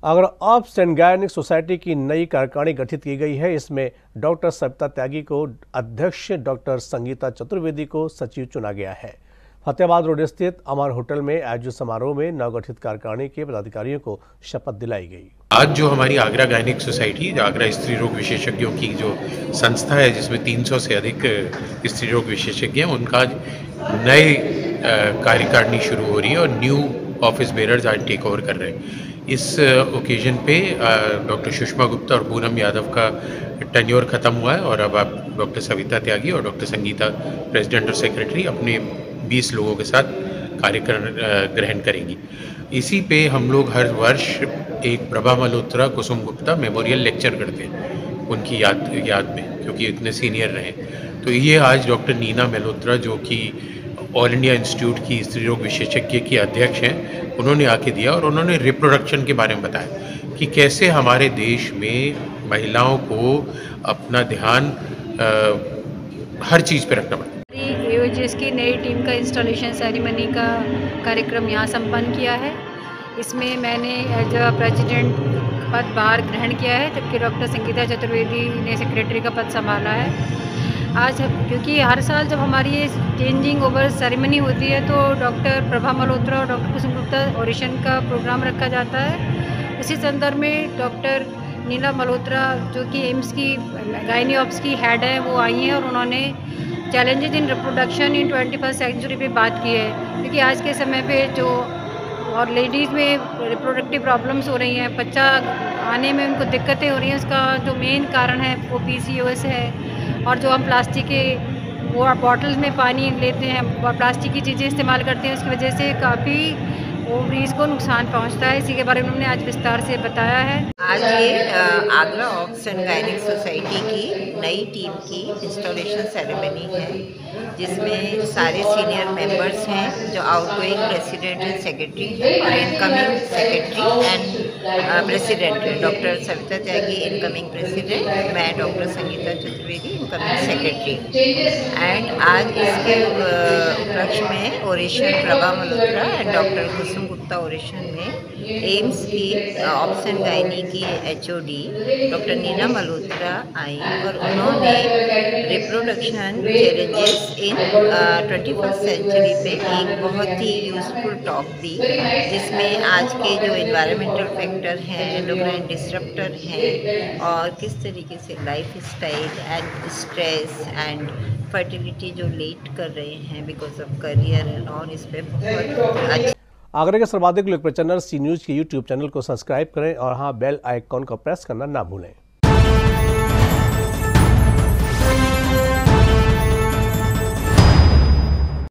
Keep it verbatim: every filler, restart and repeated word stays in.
अगर obs and gynaec society की नई कार्यकारिणी गठित की गई है। इसमें डॉक्टर सविता त्यागी को अध्यक्ष, डॉक्टर संगीता चतुर्वेदी को सचिव चुना गया है। फतेहाबाद रोड स्थित अमर होटल में आयोजित समारोह में नवगठित कार्यकारिणी के पदाधिकारियों को शपथ दिलाई गई। आज जो हमारी आगरा गायनिक सोसाइटी, आगरा स्त्री रोग विशेषज्ञों की जो संस्था है, जिसमें तीन सौ से अधिक स्त्री रोग विशेषज्ञ हैं, उनका नए कार्यकारिणी शुरू हो रही है और न्यू ऑफिस बेरर्स आज टेक ओवर कर रहे हैं। इस ओकेजन पे डॉक्टर सुषमा गुप्ता और पूनम यादव का टेन्योर ख़त्म हुआ है और अब आप डॉक्टर सविता त्यागी और डॉक्टर संगीता प्रेसिडेंट और सेक्रेटरी अपने बीस लोगों के साथ कार्यक्रम ग्रहण करेंगी। इसी पे हम लोग हर वर्ष एक प्रभा मल्होत्रा, कुसुम गुप्ता मेमोरियल लेक्चर करते हैं उनकी याद याद में, क्योंकि इतने सीनियर रहे। तो ये आज डॉक्टर नीना मल्होत्रा, जो कि ऑल इंडिया इंस्टीट्यूट की स्त्री रोग विशेषज्ञ की अध्यक्ष हैं, उन्होंने आके दिया और उन्होंने रिप्रोडक्शन के बारे में बताया कि कैसे हमारे देश में महिलाओं को अपना ध्यान आ, हर चीज़ पे रखना पड़ता है। एओजीएस की नई टीम का इंस्टॉलेशन सेरेमनी का कार्यक्रम यहाँ संपन्न किया है। इसमें मैंने एज अ प्रेसिडेंट पदभार ग्रहण किया है, जबकि डॉक्टर संगीता चतुर्वेदी ने सेक्रेटरी का पद संभाला है। आज क्योंकि हर साल जब हमारी ये चेंजिंग ओवर सेरेमनी होती है तो डॉक्टर प्रभा मल्होत्रा और डॉक्टर कुसुम गुप्ता ऑडिशन का प्रोग्राम रखा जाता है। उसी संदर्भ में डॉक्टर नीना मल्होत्रा, जो कि एम्स की गायनी ऑप्स की हेड है, वो आई हैं और उन्होंने challenges in reproduction in twenty first century पे बात की है। क्योंकि आज के समय पे जो और लेडीज़ में रिप्रोडक्टिव प्रॉब्लम्स हो रही हैं, बच्चा आने में उनको दिक्कतें हो रही हैं, उसका जो मेन कारण है वो पीसीओएस है। और जो हम प्लास्टिक के वो बॉटल्स में पानी लेते हैं और प्लास्टिक की चीज़ें इस्तेमाल करते हैं, उसकी वजह से काफ़ी ओवरीज को नुकसान पहुंचता है। इसी के बारे में उन्होंने आज विस्तार से बताया है। आज ये Agra obs and gynaec society की नई टीम की इंस्टॉलेशन सेरेमनी है, जिसमें सारे सीनियर मेंबर्स हैं, जो आउटगोइंग प्रेसिडेंट एंड सेक्रेटरी हैं और इनकमिंग सेक्रेटरी एंड प्रेसिडेंट है। Doctor Savita Tyagi incoming president, मैं doctor Sangeeta Chaturvedi incoming secretary. And आज इसके उपलक्ष्य में oration Prabha Malhotra and doctor Kusum Gupta oration में एम्स की ऑब्स एंड गायनी की एचओडी डॉक्टर नीना मल्होत्रा आई और उन्होंने reproduction challenges in twenty first century पे एक बहुत ही यूजफुल टॉक दी, जिसमें आज के जो एनवायरमेंटल फैक्टर हैं, एंडोक्राइन डिस्ट्रप्टर हैं और किस तरीके से life style and stress and fertility जो लेट कर रहे हैं because of career and all, इस पर बहुत अच्छी। आगरा के सर्वाधिक लोकप्रिय चैनल सी न्यूज़ के यूट्यूब चैनल को सब्सक्राइब करें और हाँ, बेल आइकॉन को प्रेस करना ना भूलें।